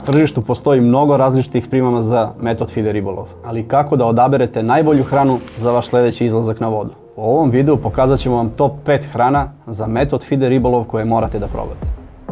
tržištu postoji mnogo različitih primama za metod feeder ribolov, ali kako da odaberete najbolju hranu za vaš sljedeći izlazak na vodu? U ovom videu pokazat ćemo vam top 5 hrana za metod feeder ribolov koje morate da probate.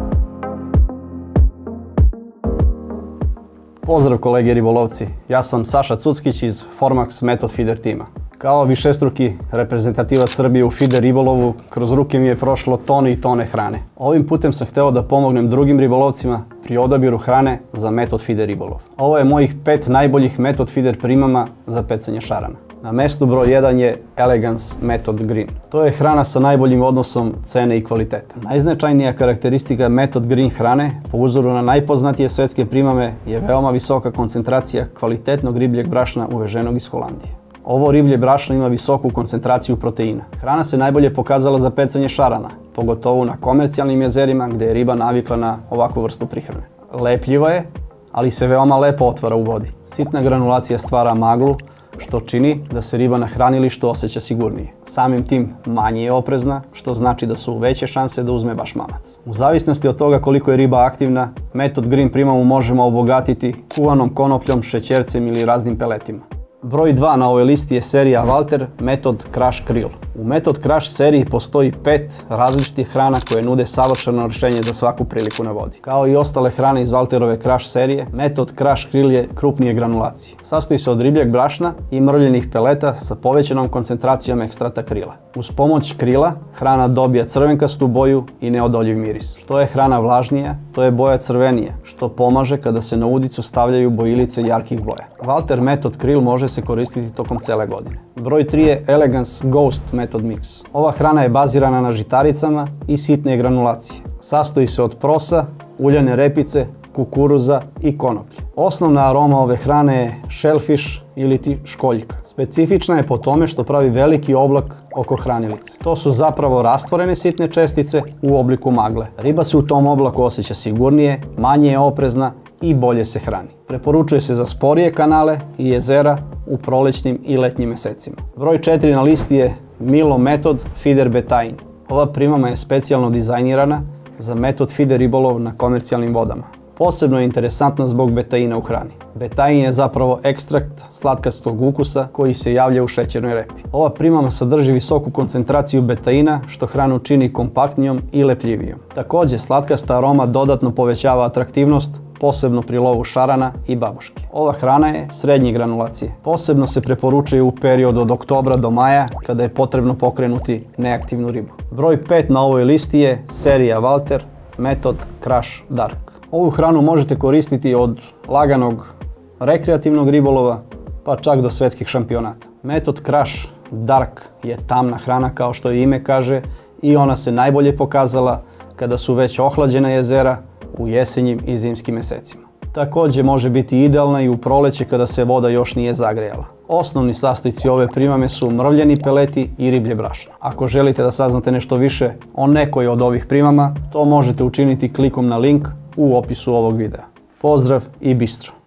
Pozdrav kolege ribolovci, ja sam Saša Cuckić iz Formax Metod Feeder tima. Kao višestruki reprezentativac Srbije u feeder ribolovu, kroz ruke mi je prošlo tone i tone hrane. Ovim putem sam hteo da pomognem drugim ribolovcima pri odabiru hrane za metod feeder ribolov. Ovo je mojih 5 najboljih metod feeder primama za pecanje šarana. Na mestu broj 1 je Elegance Metod Green. To je hrana sa najboljim odnosom cene i kvaliteta. Najznačajnija karakteristika Metod Green hrane, po uzoru na najpoznatije svetske primame, je veoma visoka koncentracija kvalitetnog ribljeg brašna uveženog iz Holandije. Ovo riblje brašno ima visoku koncentraciju proteina. Hrana se najbolje pokazala za pecanje šarana, pogotovo na komercijalnim jezerima gdje je riba navikla na ovakvu vrstu prihrane. Lepljiva je, ali se veoma lepo otvara u vodi. Sitna granulacija stvara maglu, što čini da se riba na hranilištu osjeća sigurnije. Samim tim manje je oprezna, što znači da su veće šanse da uzme baš mamac. U zavisnosti od toga koliko je riba aktivna, Metod Green primamu možemo obogatiti kuvanom konopljom, šećercem ili raznim peletima. Broj 2 na ovoj listi je serija Walter Metod Crush Krill. U Metod Crush seriji postoji 5 različitih hrana koje nude savršeno rješenje za svaku priliku na vodi. Kao i ostale hrane iz Walterove Crush serije, Metod Crush Krill je krupnije granulacije. Sastoji se od ribljeg brašna i mrvljenih peleta sa povećanom koncentracijom ekstrata krila. Uz pomoć krila, hrana dobija crvenkastu boju i neodoljiv miris. Što je hrana vlažnija, to je boja crvenija, što pomaže kada se na udicu stavljaju bojilice jarkih boja. Walter Metod Krill može se koristiti tokom cele godine. Broj 3 je Elegance Ghost Metod Mix. Ova hrana je bazirana na žitaricama i sitne granulacije. Sastoji se od prosa, uljane repice, kukuruza i konoplje. Osnovna aroma ove hrane je shellfish ili ti školjka. Specifična je po tome što pravi veliki oblak oko hranilice. To su zapravo rastvorene sitne čestice u obliku magle. Riba se u tom oblaku osjeća sigurnije, manje je oprezna i bolje se hrani. Preporučuje se za sporije kanale i jezera u prolećnim i letnjim mesecima. Broj 4 na listi je Milo Metod Feeder Betaine. Ova primama je specijalno dizajnirana za metod feeder ribolov na komercijalnim vodama. Posebno je interesantna zbog betaina u hrani. Betain je zapravo ekstrakt slatkastog ukusa koji se javlja u šećernoj repi. Ova primama sadrži visoku koncentraciju betaina što hranu čini kompaktnijom i lepljivijom. Također, slatkasta aroma dodatno povećava atraktivnost, posebno pri lovu šarana i babuške. Ova hrana je srednje granulacije. Posebno se preporučuje u periodu od oktobra do maja kada je potrebno pokrenuti neaktivnu ribu. Broj 5 na ovoj listi je serija Walter Metod Crush Dark. Ovu hranu možete koristiti od laganog rekreativnog ribolova pa čak do svetskih šampionata. Metod Crush Dark je tamna hrana kao što i ime kaže i ona se najbolje pokazala kada su već ohlađena jezera u jesenjim i zimskim mesecima. Također može biti idealna i u proleće kada se voda još nije zagrejala. Osnovni sastojci ove primame su mrvljeni peleti i riblje brašno. Ako želite da saznate nešto više o nekoj od ovih primama, to možete učiniti klikom na link u opisu ovog videa. Pozdrav i bistro!